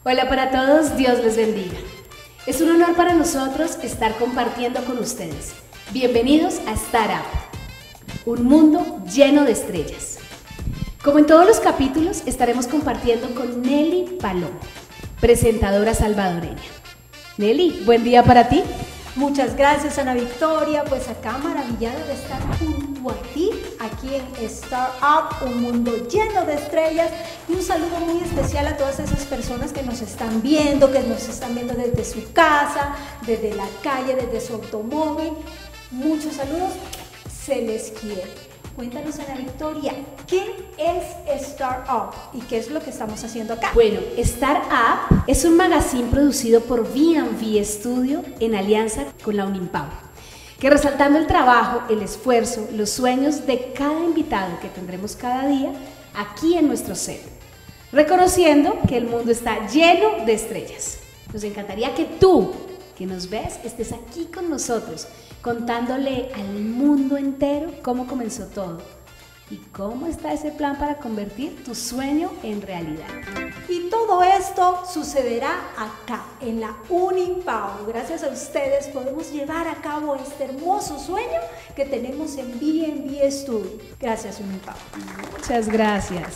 Hola para todos, Dios les bendiga. Es un honor para nosotros estar compartiendo con ustedes. Bienvenidos a Startup, un mundo lleno de estrellas. Como en todos los capítulos, estaremos compartiendo con Nelly Palomo, presentadora salvadoreña. Nelly, buen día para ti. Muchas gracias, Ana Victoria. Pues acá maravillada de estar junto a ti, aquí en Startup, un mundo lleno de estrellas. Y un saludo muy especial a todas esas personas que nos están viendo desde su casa, desde la calle, desde su automóvil. Muchos saludos, se les quiere. Cuéntanos, Ana Victoria, ¿qué es Startup y qué es lo que estamos haciendo acá? Bueno, Startup es un magazine producido por B&B Studio en alianza con la Unimpau, que resaltando el trabajo, el esfuerzo, los sueños de cada invitado que tendremos cada día aquí en nuestro set, reconociendo que el mundo está lleno de estrellas. Nos encantaría que tú, que nos ves, estés aquí con nosotros, contándole al mundo entero cómo comenzó todo y cómo está ese plan para convertir tu sueño en realidad. Y todo esto sucederá acá, en la Unimpau. Gracias a ustedes podemos llevar a cabo este hermoso sueño que tenemos en B&B Studio. Gracias, Unimpau. Muchas gracias.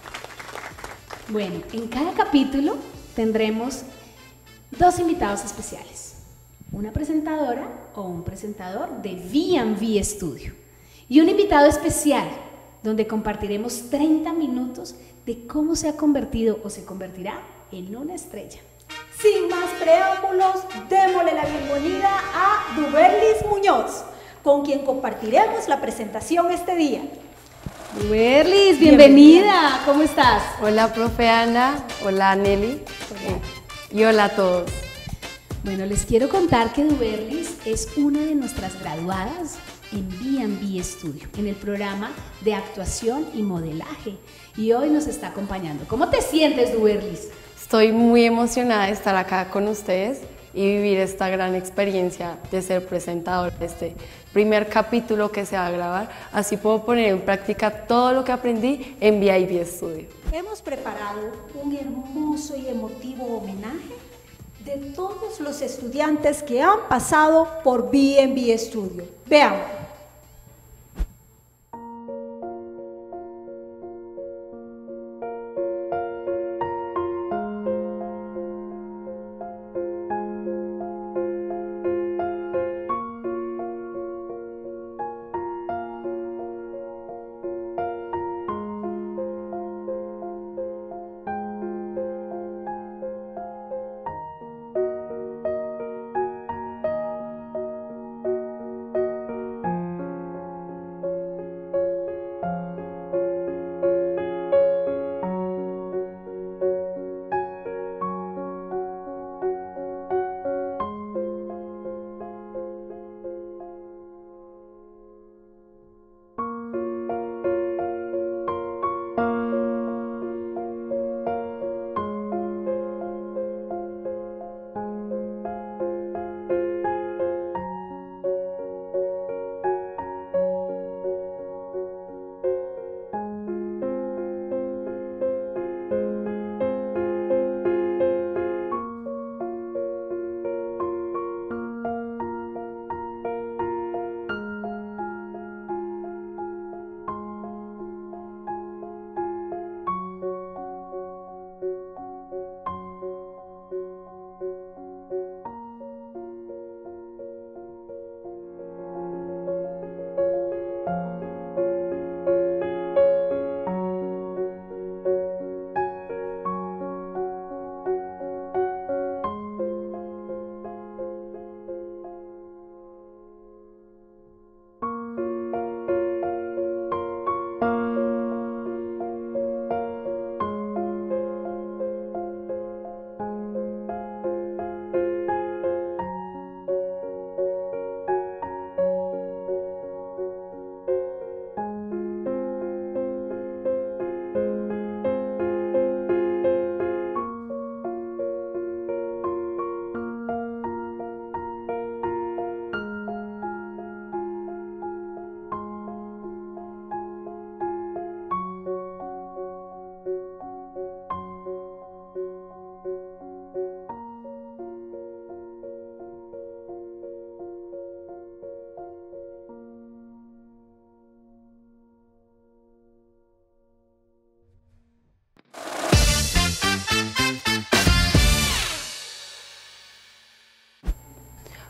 Bueno, en cada capítulo tendremos dos invitados especiales. Una presentadora o un presentador de B&B Studio y un invitado especial donde compartiremos 30 minutos de cómo se ha convertido o se convertirá en una estrella. Sin más preámbulos, démosle la bienvenida a Duberlis Muñoz, con quien compartiremos la presentación este día. Duberlis, bienvenida. ¿Cómo estás? Hola, profe Ana. Hola, Nelly. Y hola a todos. Bueno, les quiero contar que Duberlis es una de nuestras graduadas en B&B Studio, en el programa de actuación y modelaje, y hoy nos está acompañando. ¿Cómo te sientes, Duberlis? Estoy muy emocionada de estar acá con ustedes y vivir esta gran experiencia de ser presentador de este primer capítulo que se va a grabar. Así puedo poner en práctica todo lo que aprendí en B&B Studio. Hemos preparado un hermoso y emotivo homenaje de todos los estudiantes que han pasado por B&B Studio. Veamos.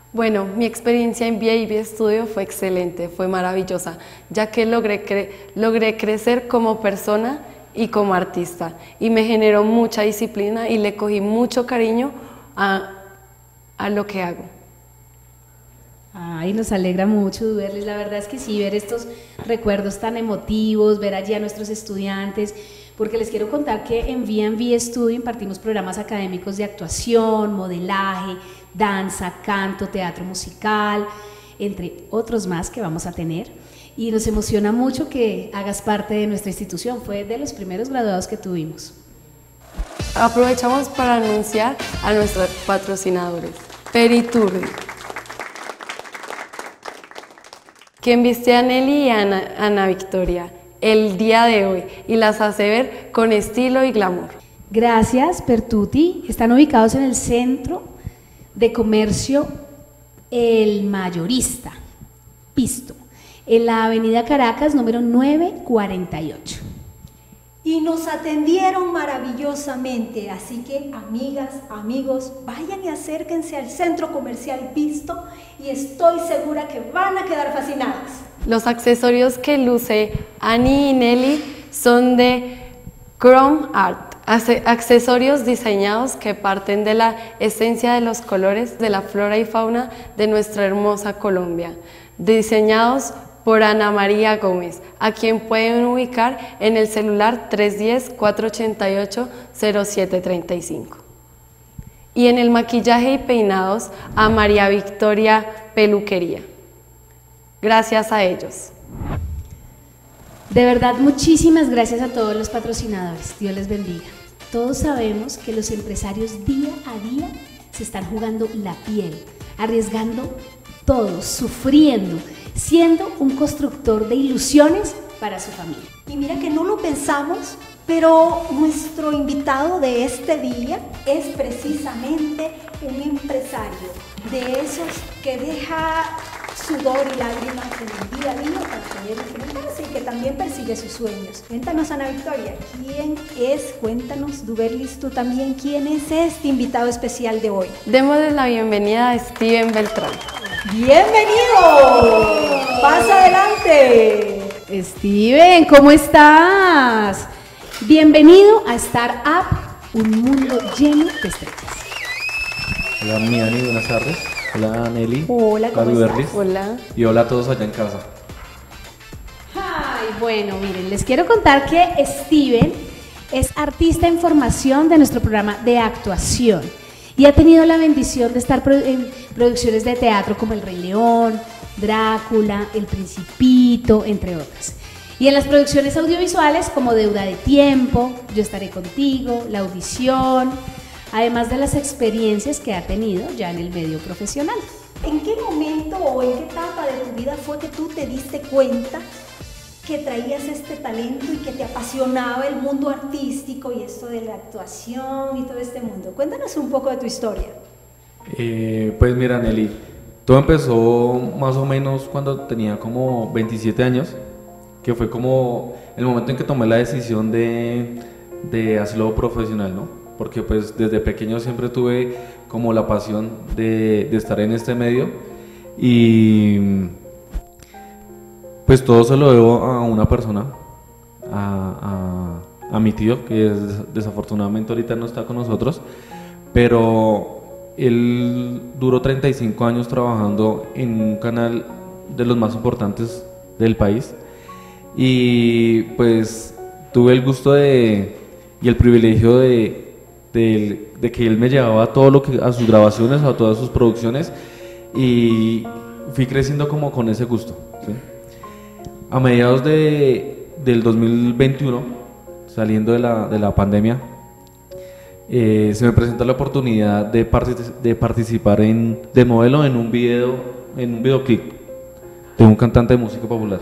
Bueno, mi experiencia en VAV Studio fue excelente, fue maravillosa, ya que logré crecer como persona y como artista, y me generó mucha disciplina y le cogí mucho cariño a lo que hago. Ay, nos alegra mucho verles, la verdad es que sí, ver estos recuerdos tan emotivos, ver allí a nuestros estudiantes, porque les quiero contar que en V&V Studio impartimos programas académicos de actuación, modelaje, danza, canto, teatro musical, entre otros más que vamos a tener, y nos emociona mucho que hagas parte de nuestra institución, fue de los primeros graduados que tuvimos. Aprovechamos para anunciar a nuestros patrocinadores. Periturri, quien viste a Nelly y a Ana Victoria el día de hoy y las hace ver con estilo y glamour. Gracias, Pertuti. Están ubicados en el Centro de Comercio El Mayorista, Pisto, en la avenida Caracas, número 948. Y nos atendieron maravillosamente, así que amigas, amigos, vayan y acérquense al Centro Comercial Pisto y estoy segura que van a quedar fascinadas. Los accesorios que luce Annie y Nelly son de Chrome Art, accesorios diseñados que parten de la esencia de los colores de la flora y fauna de nuestra hermosa Colombia, diseñados por Ana María Gómez, a quien pueden ubicar en el celular 310-488-0735. Y en el maquillaje y peinados a María Victoria Peluquería. Gracias a ellos. De verdad, muchísimas gracias a todos los patrocinadores. Dios les bendiga. Todos sabemos que los empresarios día a día se están jugando la piel, arriesgando todo, sufriendo, siendo un constructor de ilusiones para su familia. Y mira que no lo pensamos, pero nuestro invitado de este día es precisamente un empresario, de esos que deja sudor y lágrimas en el día a día para poder enfrentarse y que también persigue sus sueños. Cuéntanos, Ana Victoria, ¿quién es? Cuéntanos, Duberlis, tú también, ¿quién es este invitado especial de hoy? Démosle la bienvenida a Steven Beltrán. ¡Bienvenido! ¡Pasa adelante! Steven, ¿cómo estás? Bienvenido a Startup, un mundo lleno de estrellas. Hola, Miani, buenas tardes. Hola, Nelly. Hola, ¿cómo Duberlis. estás? Hola. Y hola a todos allá en casa. Ay, bueno, miren, les quiero contar que Steven es artista en formación de nuestro programa de actuación y ha tenido la bendición de estar en producciones de teatro como El Rey León, Drácula, El Principito, entre otras. Y en las producciones audiovisuales como Deuda de Tiempo, Yo Estaré Contigo, La Audición, además de las experiencias que ha tenido ya en el medio profesional. ¿En qué momento o en qué etapa de tu vida fue que tú te diste cuenta que traías este talento y que te apasionaba el mundo artístico y esto de la actuación y todo este mundo? Cuéntanos un poco de tu historia. Pues mira, Nelly, todo empezó más o menos cuando tenía como 27 años, que fue como el momento en que tomé la decisión de hacerlo profesional, ¿no? Porque pues desde pequeño siempre tuve como la pasión de estar en este medio y pues todo se lo debo a una persona, a mi tío, que desafortunadamente ahorita no está con nosotros, pero él duró 35 años trabajando en un canal de los más importantes del país y pues tuve el gusto y el privilegio de que él me llevaba a sus grabaciones, a todas sus producciones y fui creciendo como con ese gusto, ¿sí? A mediados del 2021, saliendo de la pandemia, se me presentó la oportunidad de participar de modelo en un videoclip de un cantante de música popular.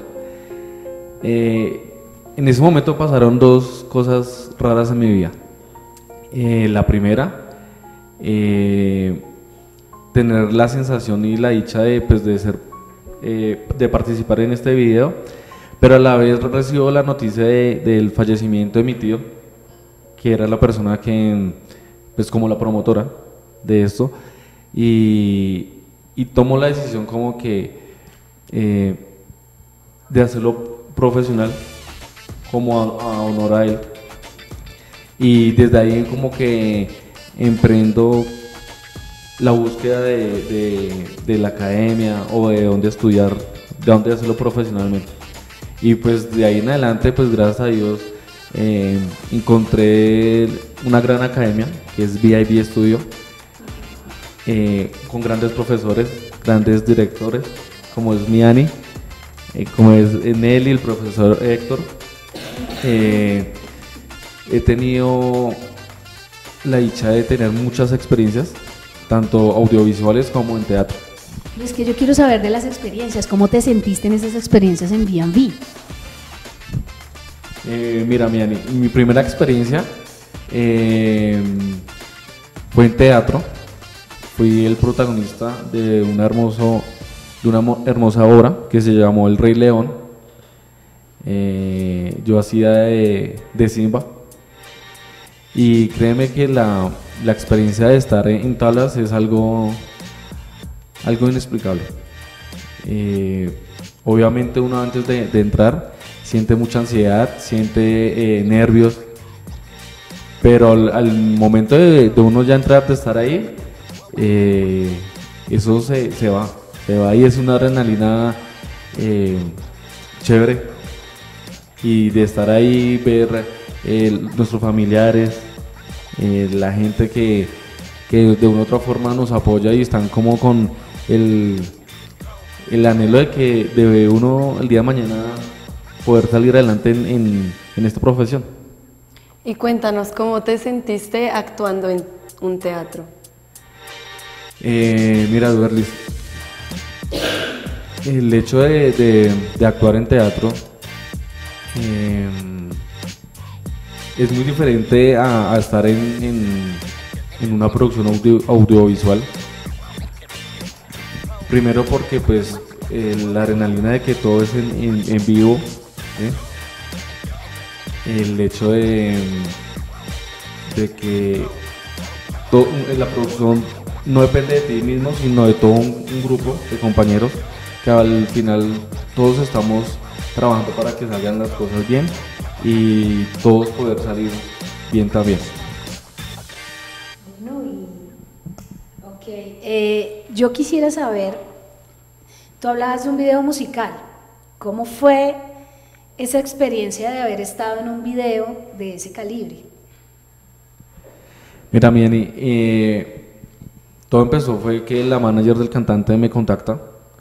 En ese momento pasaron dos cosas raras en mi vida. La primera, tener la sensación y la dicha de participar en este video, pero a la vez recibo la noticia del fallecimiento de mi tío, que era la persona que, pues como la promotora de esto, y y tomo la decisión como que de hacerlo profesional, como a honor a él. Y desde ahí como que emprendo la búsqueda de la academia o de dónde estudiar, de dónde hacerlo profesionalmente. Y pues de ahí en adelante, pues gracias a Dios, encontré una gran academia que es VIB Studio, con grandes profesores, grandes directores, como es Miani, como es Nelly, el profesor Héctor. He tenido la dicha de tener muchas experiencias, tanto audiovisuales como en teatro. Es que yo quiero saber de las experiencias, ¿cómo te sentiste en esas experiencias en B&B? Mira, mi primera experiencia fue en teatro. Fui el protagonista de una hermosa obra que se llamó El Rey León. Yo hacía de Simba. Y créeme que la experiencia de estar en tablas es algo inexplicable. Obviamente uno antes de entrar siente mucha ansiedad, siente nervios, pero al momento de uno ya entrar, de estar ahí, eso se va y es una adrenalina chévere. Y de estar ahí, ver nuestros familiares, la gente que de una u otra forma nos apoya y están como con el anhelo de uno el día de mañana poder salir adelante en esta profesión. Y cuéntanos, ¿cómo te sentiste actuando en un teatro? Mira, Duerlis, el hecho de actuar en teatro es muy diferente a estar en una producción audiovisual. Primero porque pues la adrenalina de que todo es en vivo, el hecho de que la producción no depende de ti mismo, sino de todo un grupo de compañeros que al final todos estamos trabajando para que salgan las cosas bien y todos poder salir bien también. Yo quisiera saber, tú hablabas de un video musical, ¿cómo fue esa experiencia de haber estado en un video de ese calibre? Mira, Miani, todo empezó fue que la manager del cantante me contacta,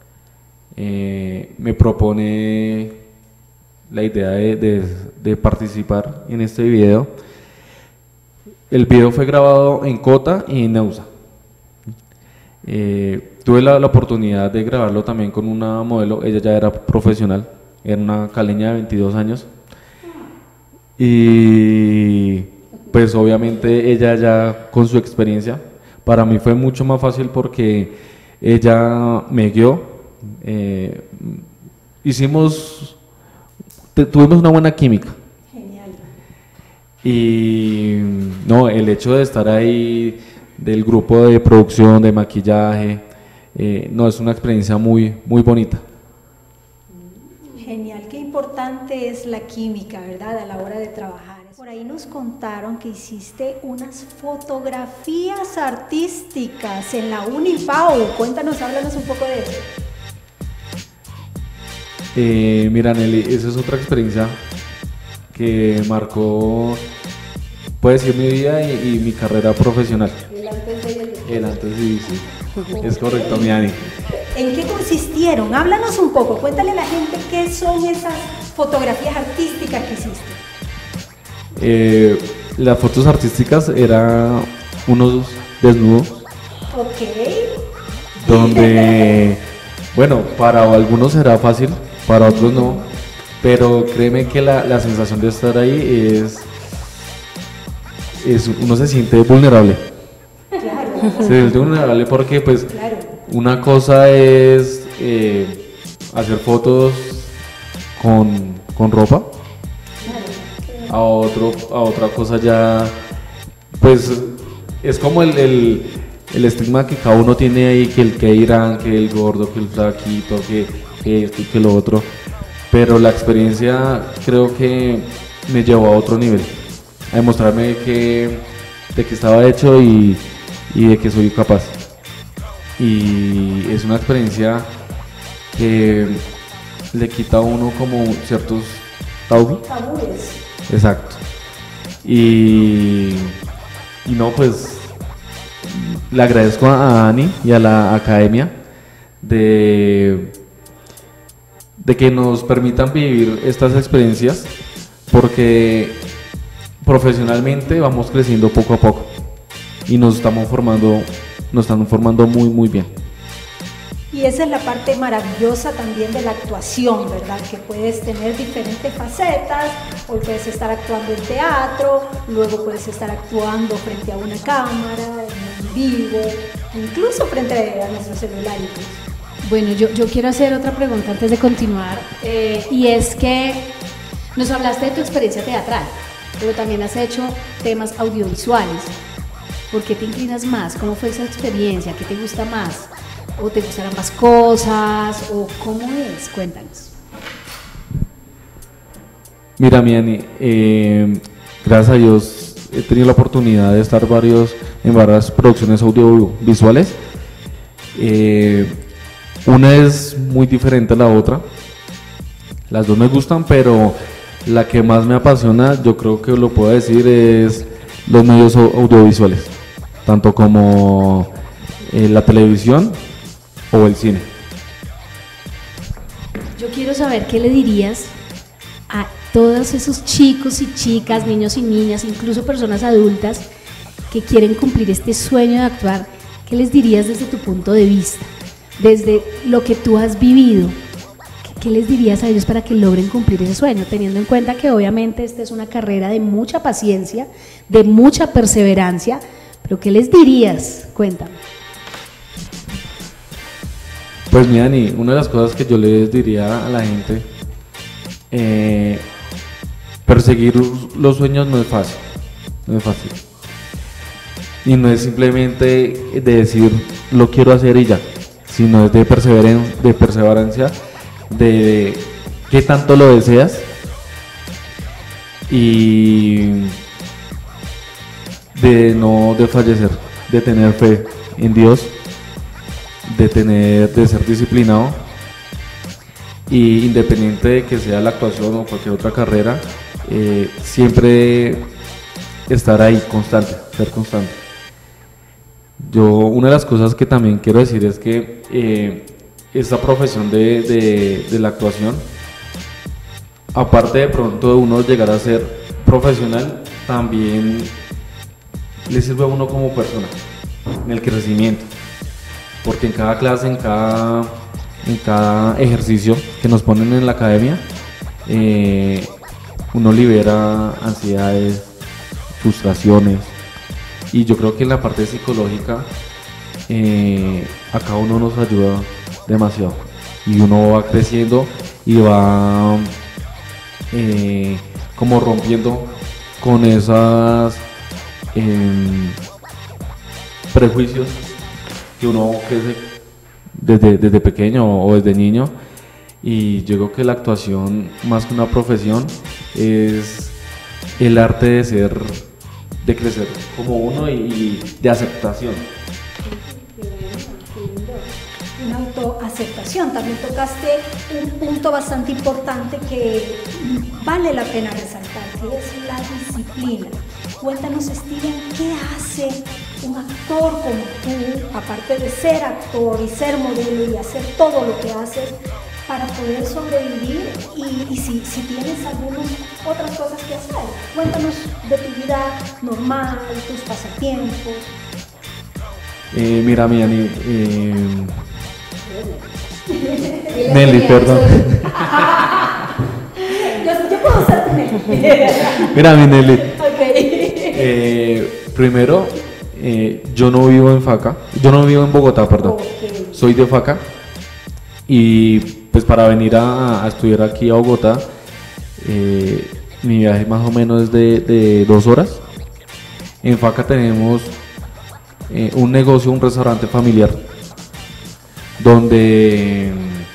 me propone la idea de participar en este video. El video fue grabado en Cota y en Neusa. Tuve la oportunidad de grabarlo también con una modelo, ella ya era profesional, era una caleña de 22 años y pues obviamente ella ya con su experiencia, para mí fue mucho más fácil porque ella me guió, tuvimos una buena química. Genial. Y no, el hecho de estar ahí, del grupo de producción, de maquillaje, no, es una experiencia muy, muy bonita. Genial, qué importante es la química, ¿verdad? A la hora de trabajar. Por ahí nos contaron que hiciste unas fotografías artísticas en la Unipau. Cuéntanos, háblanos un poco de eso. Mira, Nelly, esa es otra experiencia que marcó, puede decir, mi vida y mi carrera profesional. El antes y sí. Es correcto, Miani. ¿En qué consistieron? Háblanos un poco, cuéntale a la gente qué son esas fotografías artísticas que hiciste. Las fotos artísticas eran unos desnudos. Ok. Donde, bueno, para algunos será fácil, para otros no, pero créeme que la sensación de estar ahí uno se siente vulnerable. Claro. Se siente vulnerable porque pues Claro. una cosa es hacer fotos con ropa, a otra cosa ya pues es como el el estigma que cada uno tiene ahí, que el que irán, que el gordo, que el flaquito, que esto y que lo otro, pero la experiencia creo que me llevó a otro nivel, a demostrarme de que estaba hecho y de que soy capaz. Y es una experiencia que le quita a uno como ciertos tabúes. Exacto. Y no, pues le agradezco a Ani y a la academia de que nos permitan vivir estas experiencias, porque profesionalmente vamos creciendo poco a poco y nos están formando muy muy bien. Y esa es la parte maravillosa también de la actuación, ¿verdad? Que puedes tener diferentes facetas, hoy puedes estar actuando en teatro, luego puedes estar actuando frente a una cámara, en vivo, incluso frente a nuestro celular. Bueno, yo quiero hacer otra pregunta antes de continuar, y es que nos hablaste de tu experiencia teatral, pero también has hecho temas audiovisuales. ¿Por qué te inclinas más? ¿Cómo fue esa experiencia? ¿Qué te gusta más? ¿O te gustan ambas cosas? ¿O cómo es? Cuéntanos. Mira, Miani, gracias a Dios he tenido la oportunidad de estar en varias producciones audiovisuales. Una es muy diferente a la otra. Las dos me gustan, pero la que más me apasiona, yo creo que lo puedo decir, es los medios audiovisuales, tanto como la televisión o el cine. Yo quiero saber qué le dirías a todos esos chicos y chicas, niños y niñas, incluso personas adultas que quieren cumplir este sueño de actuar. ¿Qué les dirías desde tu punto de vista, desde lo que tú has vivido? ¿Qué les dirías a ellos para que logren cumplir ese sueño, teniendo en cuenta que obviamente esta es una carrera de mucha paciencia, de mucha perseverancia, pero qué les dirías? Cuéntame. Pues mira, Dani, una de las cosas que yo les diría a la gente, perseguir los sueños no es fácil, y no es simplemente de decir lo quiero hacer y ya, sino es de perseverancia, de qué tanto lo deseas y de no desfallecer, de tener fe en Dios, de ser disciplinado, y independiente de que sea la actuación o cualquier otra carrera, siempre estar ahí ser constante. Una de las cosas que también quiero decir es que esta profesión de la actuación, aparte de pronto de uno llegar a ser profesional, también le sirve a uno como persona en el crecimiento, porque en cada clase, en cada ejercicio que nos ponen en la academia, uno libera ansiedades, frustraciones, y yo creo que en la parte psicológica a cada uno nos ayuda demasiado, y uno va creciendo y va como rompiendo con esas prejuicios que uno crece desde pequeño o desde niño. Y yo creo que la actuación, más que una profesión, es el arte de crecer como uno y de aceptación. Una autoaceptación. También tocaste un punto bastante importante que vale la pena resaltar, que es la disciplina. Cuéntanos, Steven, ¿qué hace un actor como tú, aparte de ser actor y ser modelo y hacer todo lo que haces, para poder sobrevivir? Y si tienes algunas otras cosas que hacer, cuéntanos de tu vida normal, tus pasatiempos. Mira, Miani, Nelly, perdón. Yo puedo ser tu Nelly. Mira, mi Nelly. Okay. Primero, yo no vivo en Faca, yo no vivo en Bogotá, perdón. Okay. Soy de Faca, y pues para venir a estudiar aquí a Bogotá, mi viaje más o menos es de 2 horas. En Faca tenemos un negocio, un restaurante familiar, donde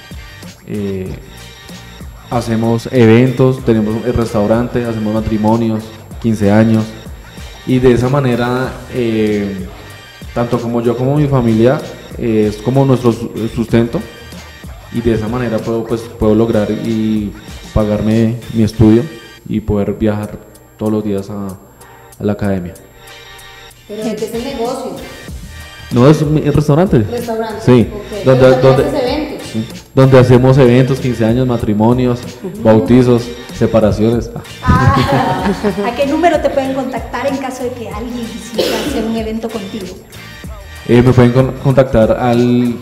hacemos eventos, tenemos el restaurante, hacemos matrimonios, 15 años, y de esa manera, tanto como yo como mi familia, es como nuestro sustento, y de esa manera puedo lograr y pagarme mi estudio y poder viajar todos los días a la academia. ¿Pero de qué es el negocio? No, es un restaurante. ¿Restaurante? Sí. Okay. Donde haces eventos? Sí. Donde hacemos eventos, 15 años, matrimonios, bautizos, separaciones. ¿A qué número te pueden contactar en caso de que alguien quisiera hacer un evento contigo? Me pueden contactar al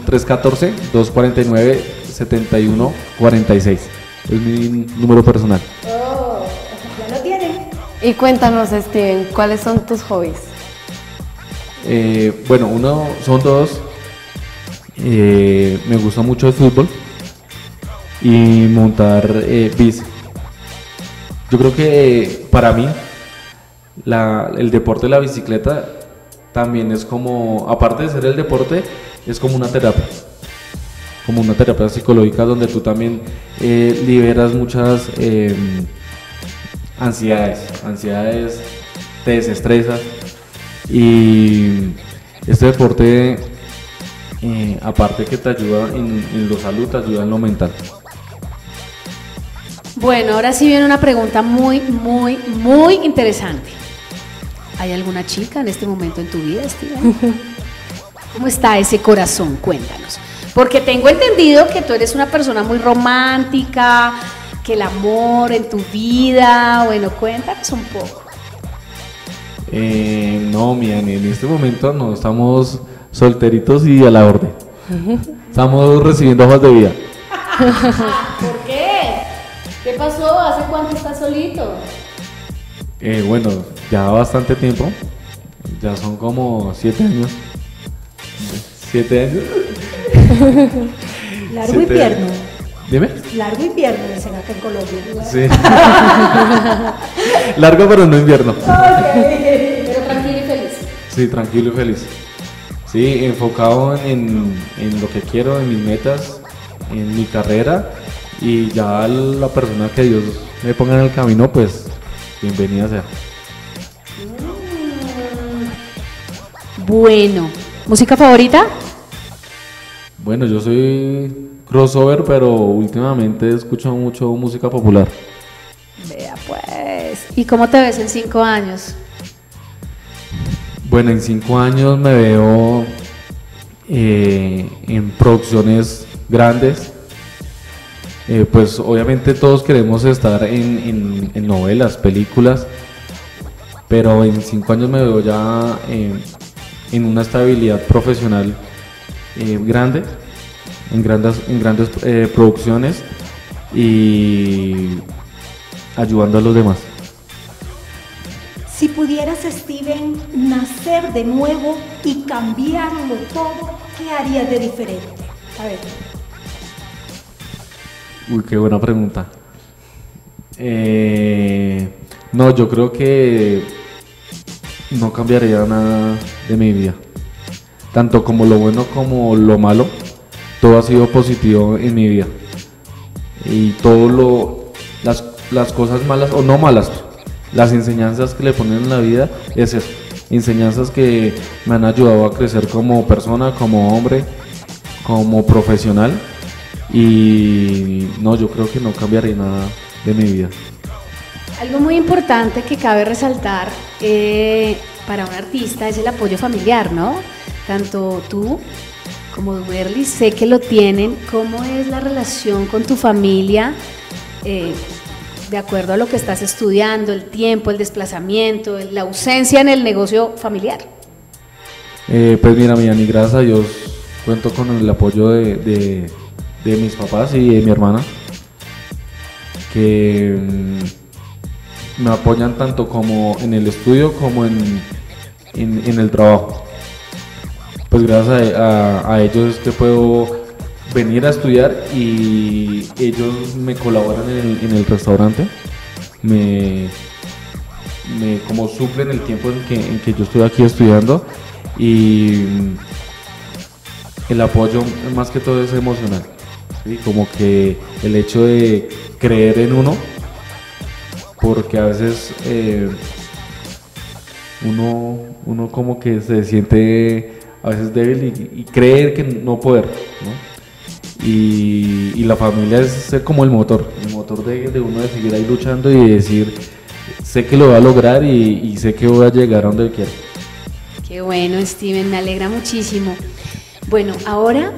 314-249-7146. Es mi número personal. Oh, ya lo tienen. Y cuéntanos, Steven, ¿cuáles son tus hobbies? Bueno, son dos. Me gusta mucho el fútbol y montar bici. Yo creo que para mí el deporte de la bicicleta también es como, aparte de ser el deporte, es como una terapia psicológica donde tú también liberas muchas ansiedades, te desestresas, y este deporte, aparte que te ayuda en lo salud, te ayuda en lo mental. Bueno, ahora sí viene una pregunta muy, muy, muy interesante. ¿Hay alguna chica en este momento en tu vida, Steven? ¿Cómo está ese corazón? Cuéntanos. Porque tengo entendido que tú eres una persona muy romántica, que el amor en tu vida, bueno, cuéntanos un poco. No, Miani, en este momento no, estamos solteritos y a la orden. Estamos recibiendo hojas de vida. ¿Por qué? ¿Qué pasó? ¿Hace cuánto estás solito? Bueno, ya bastante tiempo, ya son como 7 años. 7 años. Largo invierno. Dime. Largo invierno, dicen acá en Colombia. Sí. Largo pero no invierno. Okay. Pero tranquilo y feliz. Sí, tranquilo y feliz. Sí, enfocado en lo que quiero, en mis metas, en mi carrera, y ya la persona que Dios me ponga en el camino, pues bienvenida sea. Bueno, ¿música favorita? Bueno, yo soy crossover, pero últimamente escucho mucho música popular. Vea pues. ¿Y cómo te ves en 5 años? Bueno, en 5 años me veo en producciones grandes. Pues obviamente todos queremos estar en novelas, películas, pero en 5 años me veo ya en una estabilidad profesional grande, en grandes producciones y ayudando a los demás. Si pudieras, Steven, nacer de nuevo y cambiarlo todo, ¿qué harías de diferente? A ver. Uy, qué buena pregunta. No, yo creo que no cambiaría nada de mi vida. Tanto como lo bueno como lo malo, todo ha sido positivo en mi vida. Y las cosas malas o no malas, las enseñanzas que le ponen en la vida es eso. Enseñanzas que me han ayudado a crecer como persona, como hombre, como profesional. Y no, yo creo que no cambiaría nada de mi vida. Algo muy importante que cabe resaltar para un artista es el apoyo familiar, ¿no? Tanto tú como Dumerly sé que lo tienen. ¿Cómo es la relación con tu familia de acuerdo a lo que estás estudiando, el tiempo, el desplazamiento, la ausencia en el negocio familiar? Pues mira, Miani, gracias a Dios cuento con el apoyo de mis papás y de mi hermana, que me apoyan tanto como en el estudio como en el trabajo. Pues gracias a ellos es que puedo venir a estudiar y ellos me colaboran en el restaurante, me como suplen el tiempo en que yo estoy aquí estudiando, y el apoyo más que todo es emocional, ¿sí? Como que el hecho de creer en uno, porque a veces uno como que se siente a veces débil y cree que no poder, ¿no? Y la familia es ser como el motor de uno de seguir ahí luchando y decir, sé que lo voy a lograr y sé que voy a llegar a donde quiero. Qué bueno, Steven, me alegra muchísimo. Bueno, ahora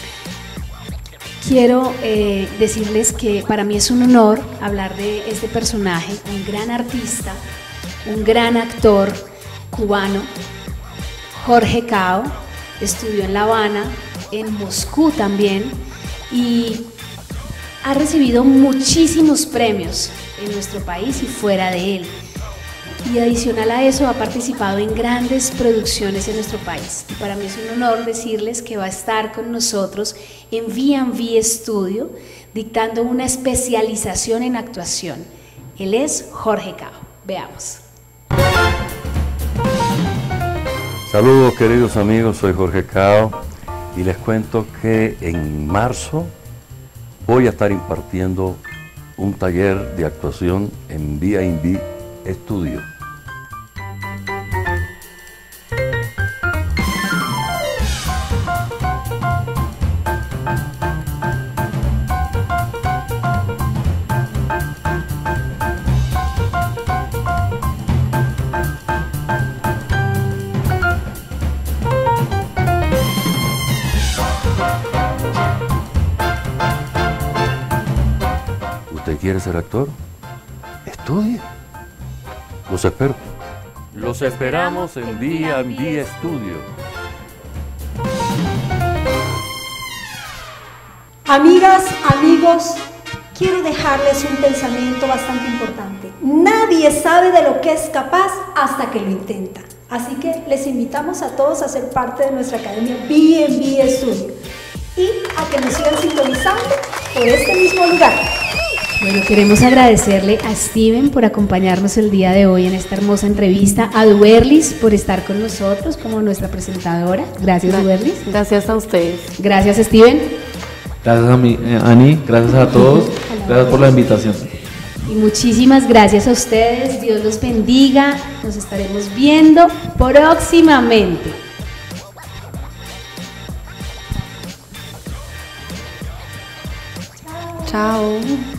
quiero decirles que para mí es un honor hablar de este personaje, un gran artista, un gran actor cubano, Jorge Cao. Estudió en La Habana, en Moscú también, y ha recibido muchísimos premios en nuestro país y fuera de él. Y adicional a eso ha participado en grandes producciones en nuestro país. Y para mí es un honor decirles que va a estar con nosotros en V&V Studio dictando una especialización en actuación. Él es Jorge Cao. Veamos. Saludos queridos amigos, soy Jorge Cao y les cuento que en marzo voy a estar impartiendo un taller de actuación en V&V Studio. ¿Usted quiere ser actor? Estudie. Los espero. Los esperamos en V&V Studio. Amigas, amigos, quiero dejarles un pensamiento bastante importante. Nadie sabe de lo que es capaz hasta que lo intenta. Así que les invitamos a todos a ser parte de nuestra academia V&V Studio y a que nos sigan sintonizando por este mismo lugar. Bueno, queremos agradecerle a Steven por acompañarnos el día de hoy en esta hermosa entrevista, a Duerlis por estar con nosotros como nuestra presentadora. Gracias, Duerlis. Gracias a ustedes. Gracias, Steven. Gracias a mí, Ani, gracias a todos, gracias por la invitación. Y muchísimas gracias a ustedes, Dios los bendiga, nos estaremos viendo próximamente. Chao.